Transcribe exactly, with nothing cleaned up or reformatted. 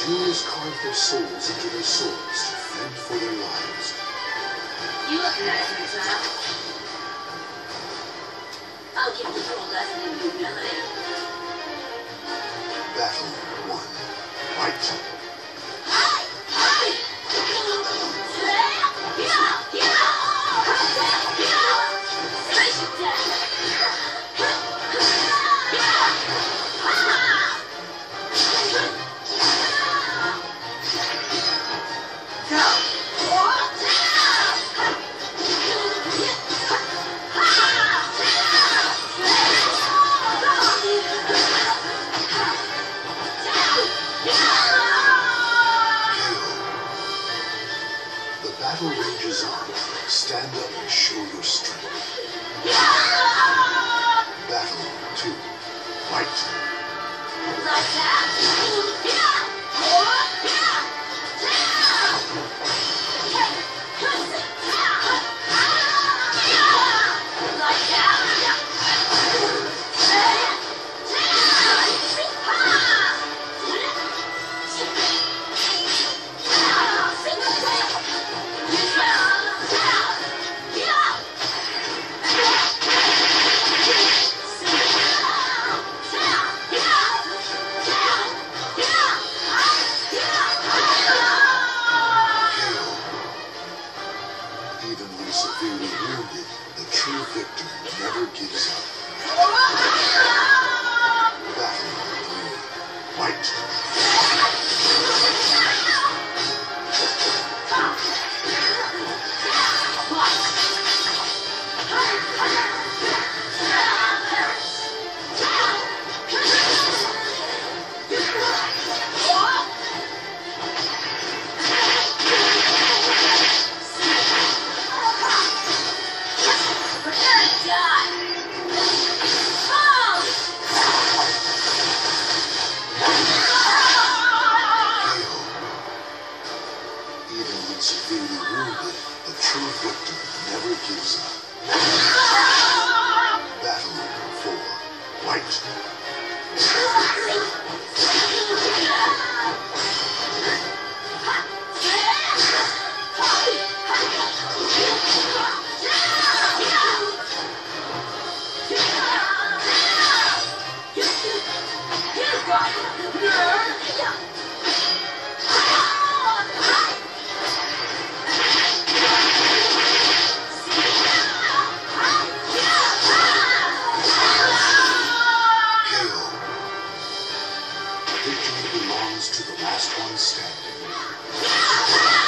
heroes carved their souls into their swords to fend for their lives. You look nice and tough. I'll give you a lesson in humility. Battle one. Fight! Battle rages on. Stand up and show your strength. Battle two. Fight! Like that! Even when severely wounded, the true victor never gives up. Battle three. Fight! Even when severely wounded, the true victor never gives up. Battle four. Fight! Victory belongs to the last one standing.